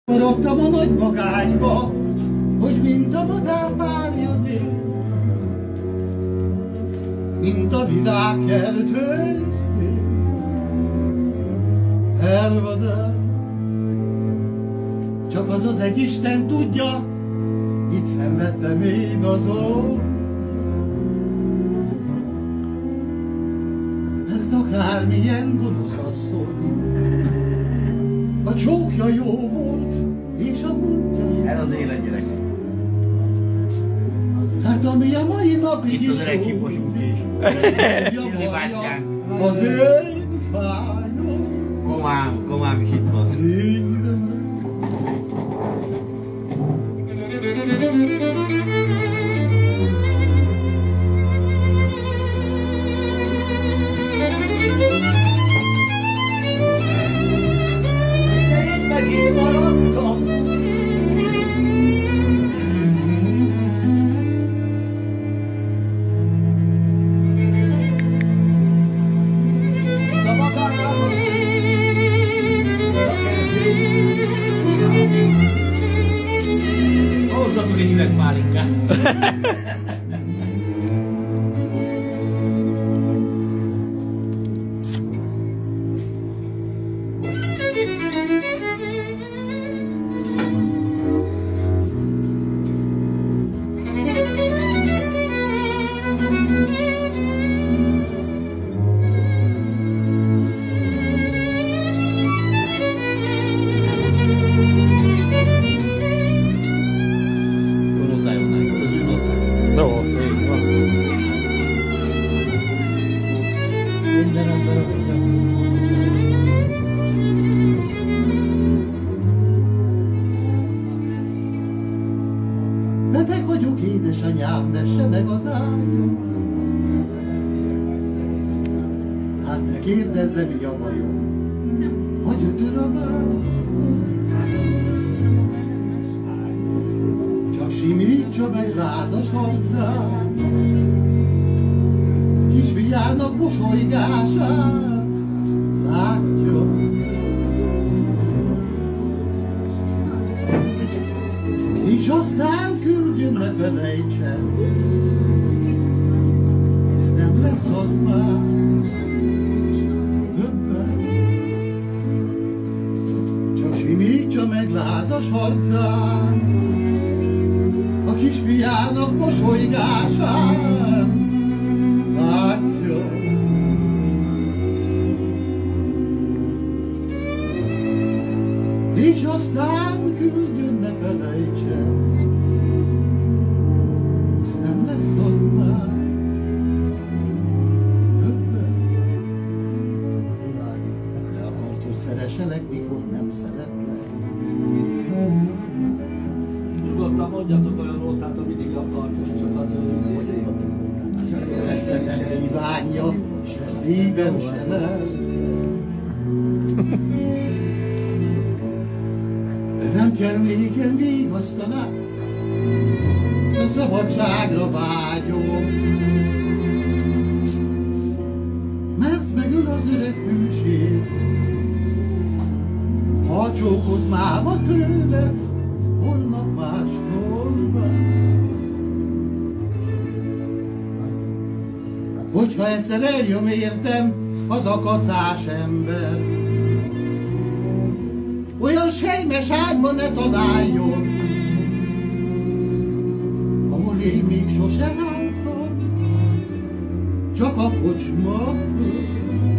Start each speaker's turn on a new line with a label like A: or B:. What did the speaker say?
A: Maradtam a nagy magányba, hogy mint a madár várja dél, mint a világ kertősznél. Elvadám, csak az az egy Isten tudja, itt szenvedtem én azon. Mert akármilyen gonosz asszony, a csókja jó volt, és a múltja.
B: Ez az élet, gyerek.
A: Hát ami a mai napig
B: Itt
A: is
B: az öreg csiposunk is. Szilvi bátyánk.
A: az én fájom.
B: Komám is itt van.
A: Megint maradtam.
B: Hozzatok egy üveg pálinkát.
A: Beteg vagyok, édesanyám, messe meg az ágyom. Hát ne kérdezze, mi a bajom, hogy ötör a bár. Csak simítsa meg lázas arcát, kisfiának mosolygását látja. És aztán küldjön, ne felejtsen, ez nem lesz az már többet. Csak simítsa meg lázas arcát, a kisfiának mosolygását látja. És aztán küldjön, ne felejtsen, ez nem lesz az már többet. De akart, hogy szereselek, mikor nem szeretlek.
C: Nyugodtan mondjatok olyan nótát, amit mindig akartok, csak a
A: Ezt nem kívánja, se szívem, se lelkem. De nem kell nékem vigasztalás, a szabadságra vágyom. Mert megöl az öreg hűség, ha a csókot máma tőled, holnap mástól vár. Hogyha egyszer eljön értem az a kaszás ember, olyan sejmes ágyban ne találjon, ahol én még sose álltam, csak a kocsma föl.